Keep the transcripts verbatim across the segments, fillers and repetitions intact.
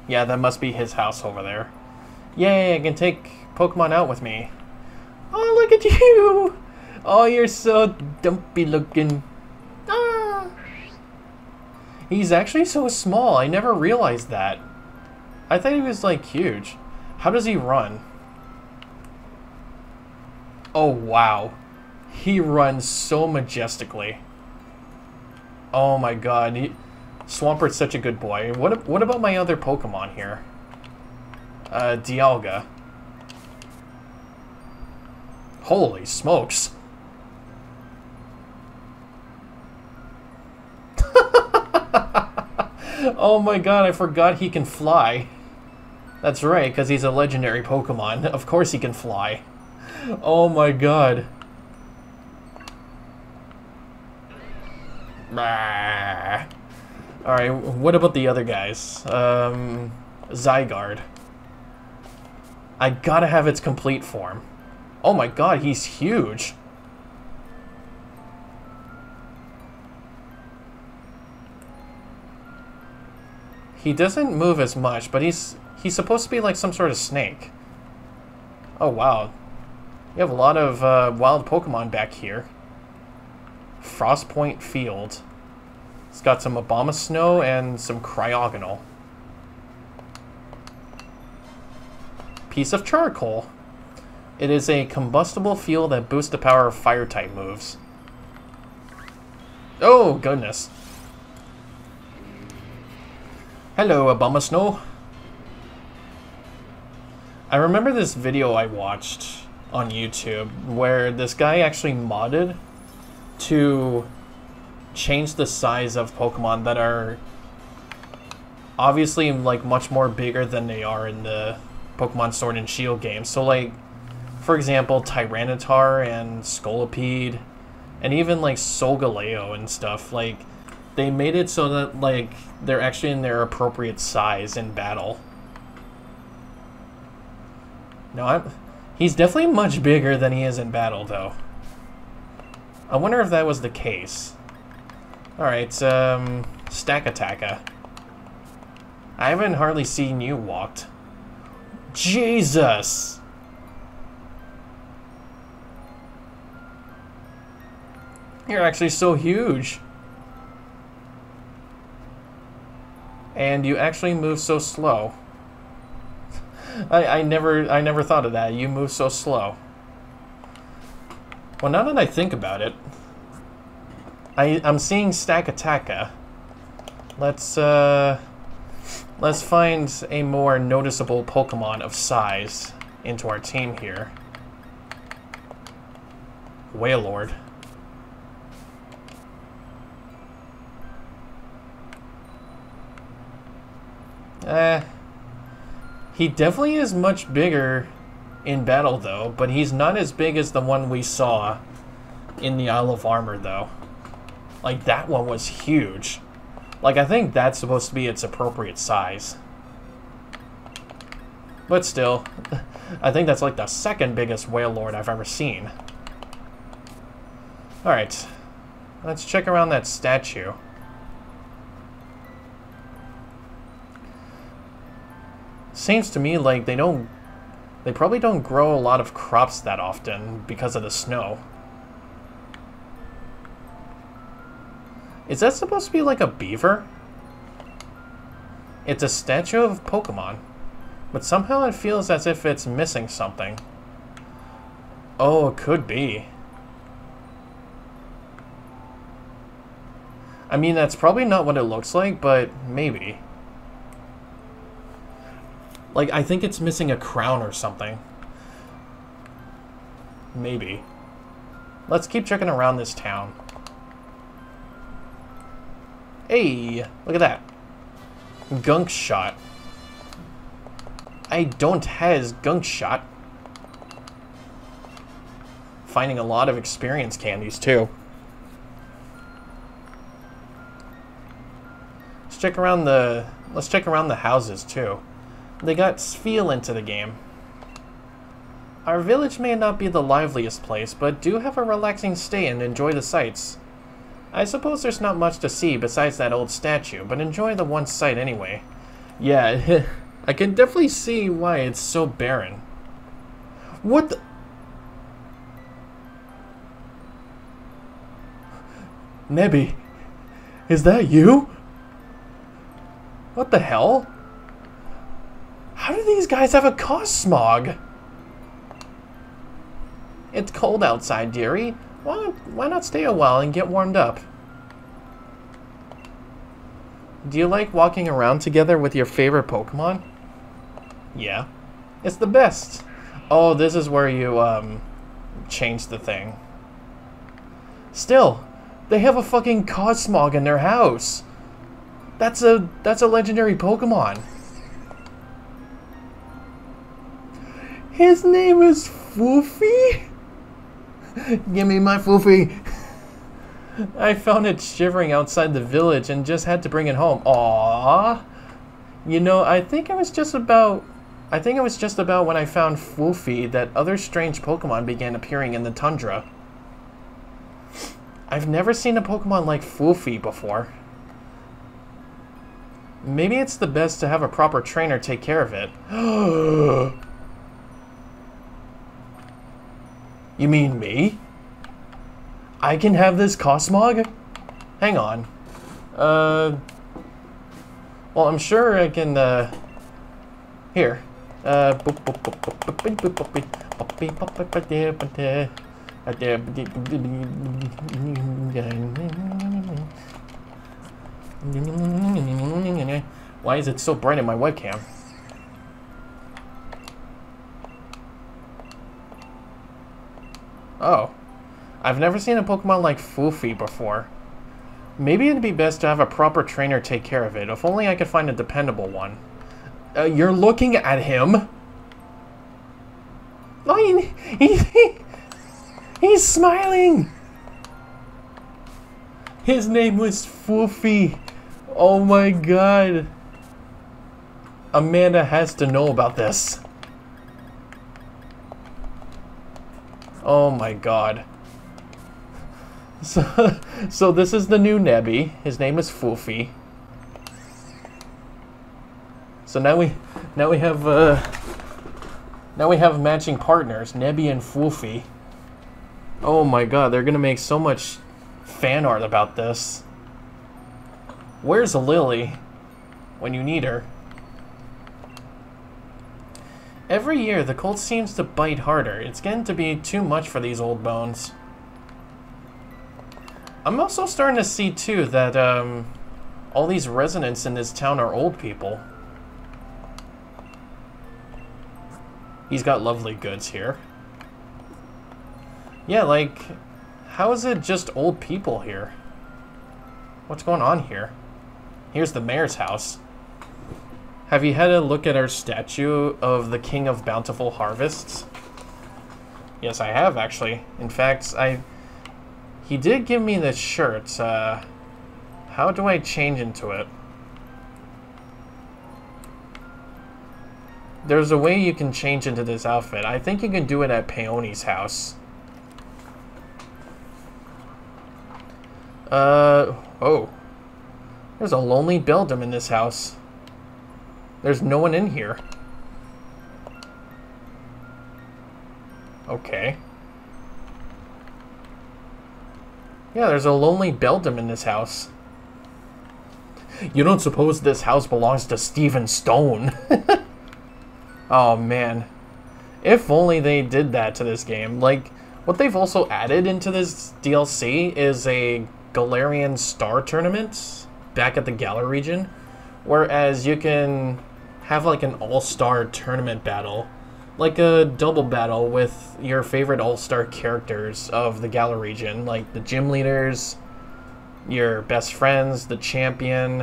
Yeah, that must be his house over there. Yay, I can take Pokemon out with me. Oh, look at you! Oh, you're so dumpy looking. Ah. He's actually so small. I never realized that. I thought he was, like, huge. How does he run? Oh, wow. He runs so majestically. Oh my god. He, Swampert's such a good boy. What, what about my other Pokemon here? Uh, Dialga. Holy smokes. Oh my god, I forgot he can fly. That's right, because he's a legendary Pokemon. Of course he can fly. Oh my god. Alright, what about the other guys? Um, Zygarde. I gotta have its complete form. Oh my god, he's huge. He doesn't move as much, but he's he's supposed to be like some sort of snake. Oh wow. You have a lot of uh, wild Pokemon back here. Frostpoint Field. It's got some Abomasnow and some Cryogonal. Piece of Charcoal. It is a combustible fuel that boosts the power of Fire-type moves. Oh, goodness. Hello, Abomasnow. I remember this video I watched on YouTube where this guy actually modded to change the size of Pokemon that are obviously like much more bigger than they are in the Pokemon Sword and Shield game. So like, for example, Tyranitar and Scolipede and even like Solgaleo and stuff, like they made it so that like they're actually in their appropriate size in battle. No, I'm, he's definitely much bigger than he is in battle though. I wonder if that was the case. Alright, um, Stakataka. I haven't hardly seen you walked. Jesus! You're actually so huge. And you actually move so slow. I, I never I never thought of that. You move so slow. Well, now that I think about it, I, I'm seeing Stakataka. Let's, uh... Let's find a more noticeable Pokemon of size into our team here. Wailord. Eh... He definitely is much bigger in battle, though, but he's not as big as the one we saw in the Isle of Armor, though. Like, that one was huge. Like, I think that's supposed to be its appropriate size. But still, I think that's like the second biggest Wailord I've ever seen. Alright, let's check around that statue. Seems to me like they don't, they probably don't grow a lot of crops that often because of the snow. Is that supposed to be like a beaver? It's a statue of Pokemon, but somehow it feels as if it's missing something. Oh, it could be. I mean, that's probably not what it looks like, but maybe. Like, I think it's missing a crown or something. Maybe. Let's keep checking around this town. Hey, look at that. Gunk Shot. I don't has Gunk Shot. Finding a lot of experience candies, too. Let's check around the... Let's check around the houses, too. They got feel into the game. Our village may not be the liveliest place, but do have a relaxing stay and enjoy the sights. I suppose there's not much to see besides that old statue, but enjoy the one sight anyway. Yeah, I can definitely see why it's so barren. What the... Nebby, is that you? What the hell? How do these guys have a Cosmog? It's cold outside, dearie. Why, why not stay a while and get warmed up? Do you like walking around together with your favorite Pokemon? Yeah. It's the best. Oh, this is where you, um, change the thing. Still, they have a fucking Cosmog in their house. That's a, that's a legendary Pokemon. His name is Foofy? Give me my Foofy. I found it shivering outside the village and just had to bring it home. Aww. You know, I think it was just about... I think it was just about when I found Foofy that other strange Pokemon began appearing in the tundra. I've never seen a Pokemon like Foofy before. Maybe it's the best to have a proper trainer take care of it. You mean me? I can have this Cosmog? Hang on. Uh... Well, I'm sure I can, uh... Here. Uh... Why is it so bright in my webcam? Oh. I've never seen a Pokemon like Foofy before. Maybe it'd be best to have a proper trainer take care of it. If only I could find a dependable one. Uh, you're looking at him? Oh, he, he, he, he's smiling! His name was Foofy. Oh my god. Amanda has to know about this. Oh my god. So, so this is the new Nebby. His name is Foofy. So now we, now we have, uh, now we have matching partners, Nebby and Foofy. Oh my god, they're gonna make so much fan art about this. Where's Lily when you need her? Every year, the cold seems to bite harder. It's getting to be too much for these old bones. I'm also starting to see, too, that um, all these residents in this town are old people. He's got lovely goods here. Yeah, like, how is it just old people here? What's going on here? Here's the mayor's house. Have you had a look at our statue of the King of Bountiful Harvests? Yes, I have, actually. In fact, I... He did give me this shirt. Uh, how do I change into it? There's a way you can change into this outfit. I think you can do it at Peony's house. Uh, oh. There's a lonely Beldum in this house. There's no one in here. Okay. Yeah, there's a lonely Beldum in this house. You don't suppose this house belongs to Steven Stone? Oh, man. If only they did that to this game. Like, what they've also added into this D L C is a Galarian Star Tournament back at the Galar region. Whereas you can have like an all-star tournament battle. Like a double battle with your favorite all-star characters of the Galar region. Like the gym leaders, your best friends, the champion.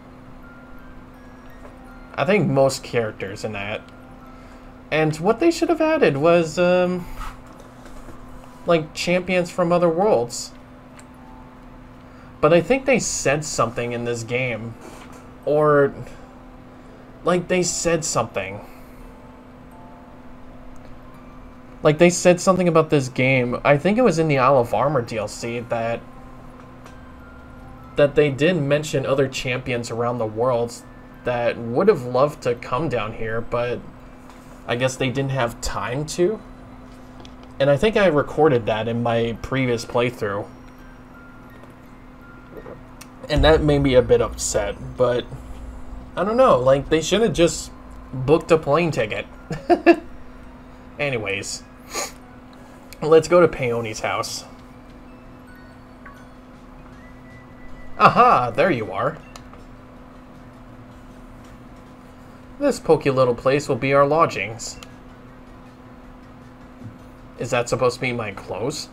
I think most characters in that. And what they should have added was, um, like champions from other worlds. But I think they said something in this game. Or, like, they said something. Like, they said something about this game. I think it was in the Isle of Armor D L C that... That they did mention other champions around the world that would have loved to come down here, but I guess they didn't have time to. And I think I recorded that in my previous playthrough. And that made me a bit upset, but I don't know, like, they should have just booked a plane ticket. Anyways, let's go to Paoni's house. Aha, there you are. This pokey little place will be our lodgings. Is that supposed to be my clothes?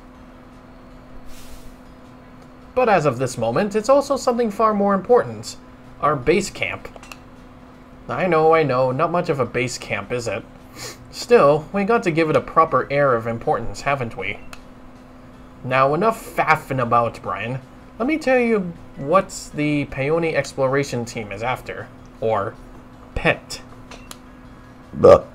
But as of this moment, it's also something far more important. Our base camp. I know, I know, not much of a base camp, is it? Still, we got to give it a proper air of importance, haven't we? Now, enough faffing about, Brian. Let me tell you what the Paoni Exploration Team is after. Or, PET. Buh.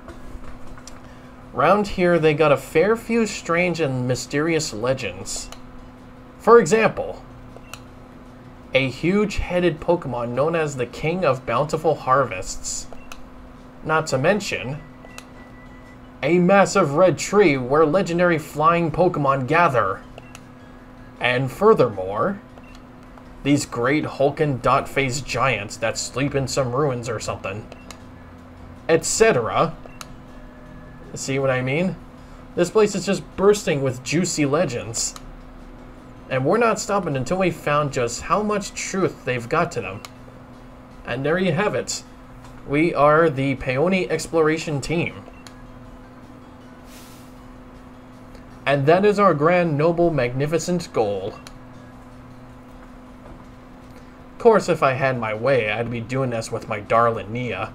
Round here, they got a fair few strange and mysterious legends. For example, a huge-headed Pokemon known as the King of Bountiful Harvests. Not to mention, a massive red tree where legendary flying Pokemon gather. And furthermore, these great hulking dot-faced giants that sleep in some ruins or something. et cetera. See what I mean? This place is just bursting with juicy legends. And we're not stopping until we found just how much truth they've got to them. And there you have it. We are the Paoni Exploration Team. And that is our grand, noble, magnificent goal. Of course, if I had my way, I'd be doing this with my darling Nia.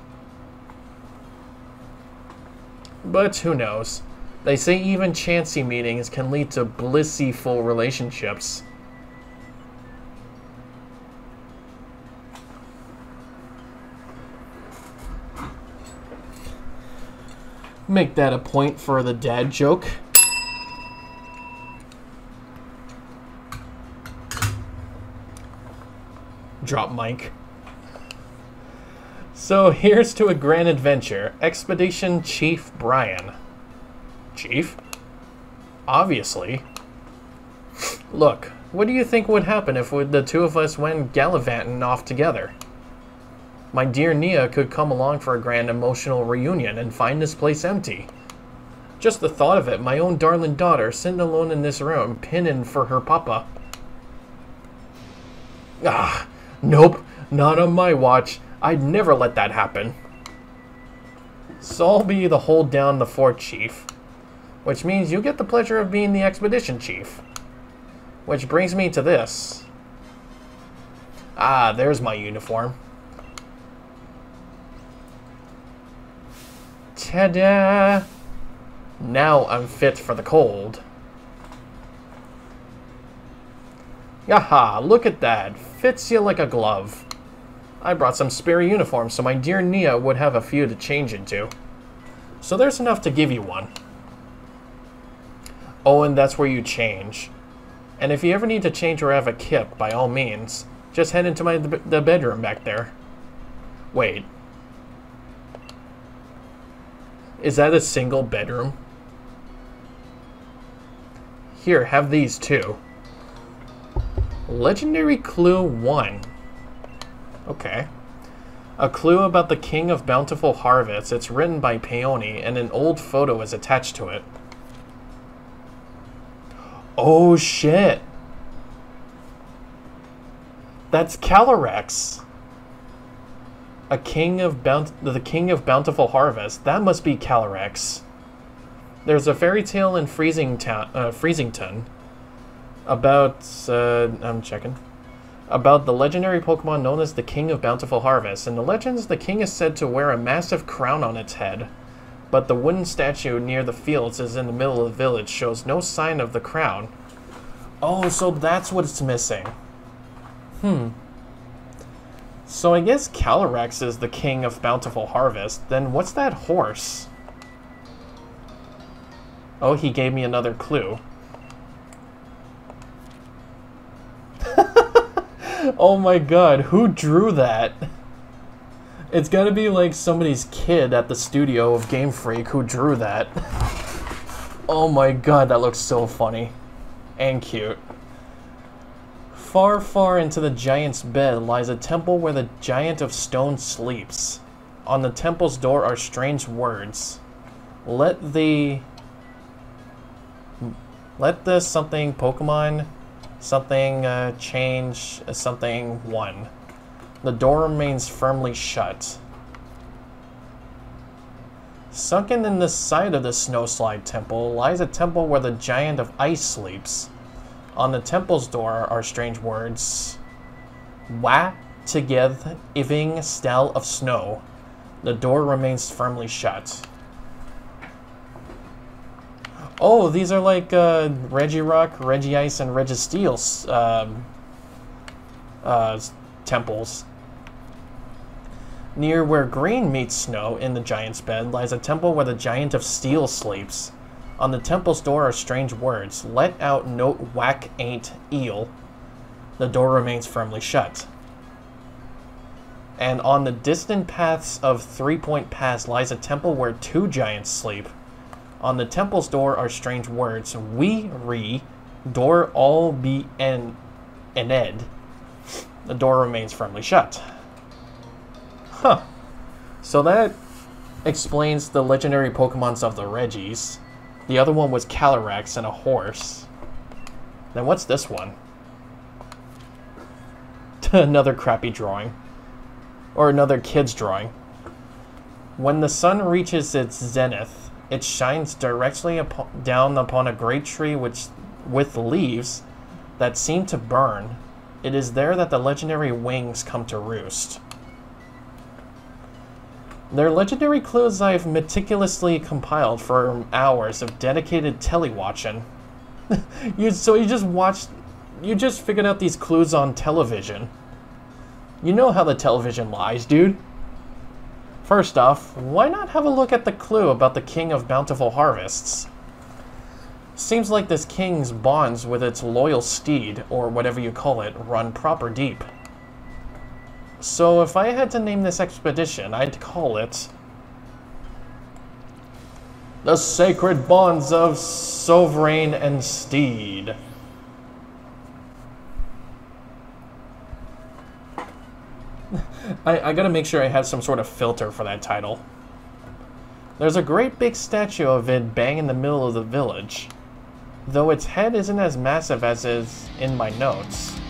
But who knows? They say even chancy meetings can lead to blissful relationships. Make that a point for the dad joke. Drop mic. So here's to a grand adventure. Expedition Chief Brian. Chief? Obviously. Look, what do you think would happen if the two of us went gallivanting off together? My dear Nia could come along for a grand emotional reunion and find this place empty. Just the thought of it, my own darling daughter sitting alone in this room, pinning for her papa. Ah, nope, not on my watch. I'd never let that happen. So I'll be the hold down the fort chief. Which means you get the pleasure of being the expedition chief. Which brings me to this. Ah, there's my uniform. Ta-da! Now I'm fit for the cold. Yaha, look at that. Fits you like a glove. I brought some spare uniforms so my dear Nia would have a few to change into. So there's enough to give you one. Oh, and that's where you change. And if you ever need to change or have a kip, by all means, just head into my the bedroom back there. Wait. Is that a single bedroom? Here, have these too. Legendary Clue one. Okay. A clue about the King of Bountiful Harvests. It's written by Paoni, and an old photo is attached to it. Oh shit! That's Calyrex. A king of Bount the King of Bountiful Harvest. That must be Calyrex. There's a fairy tale in Freezing Town, uh, Freezington about uh, I'm checking about the legendary Pokemon known as the King of Bountiful Harvest. In the legends, the king is said to wear a massive crown on its head, but the wooden statue near the fields is in the middle of the village shows no sign of the crown. Oh, so that's what it's missing. Hmm. So I guess Calyrex is the King of Bountiful Harvest. Then what's that horse? Oh, he gave me another clue. Oh my god, who drew that? It's gotta be like somebody's kid at the studio of Game Freak who drew that. Oh my god, that looks so funny. And cute. Far, far into the giant's bed lies a temple where the giant of stone sleeps. On the temple's door are strange words. Let the... Let the something Pokemon, something uh, change, uh, something one. The door remains firmly shut. Sunken in the side of the Snowslide Temple lies a temple where the giant of ice sleeps. On the temple's door are strange words. Wa together iving stell of snow. The door remains firmly shut. Oh, these are like uh, Regirock, Regice, and Registeel um, uh, temples. Near where green meets snow in the giant's bed lies a temple where the giant of steel sleeps. On the temple's door are strange words. Let out note whack ain't eel. The door remains firmly shut. And on the distant paths of Three Point Pass lies a temple where two giants sleep. On the temple's door are strange words. We re door all be en ened. The door remains firmly shut. Huh. So that explains the legendary Pokemons of the Regis. The other one was Calyrex and a horse. Then what's this one? Another crappy drawing. Or another kid's drawing. When the sun reaches its zenith, it shines directly upon, down upon a great tree which, with leaves that seem to burn. It is there that the legendary wings come to roost. They're legendary clues I've meticulously compiled for hours of dedicated telewatching. you, so you just watched, you just figured out these clues on television. You know how the television lies, dude. First off, why not have a look at the clue about the King of Bountiful Harvests? Seems like this king's bonds with its loyal steed, or whatever you call it, run proper deep. So if I had to name this expedition, I'd call it The Sacred Bonds of Sovereign and Steed. I, I gotta make sure I have some sort of filter for that title. There's a great big statue of it bang in the middle of the village, though its head isn't as massive as is in my notes.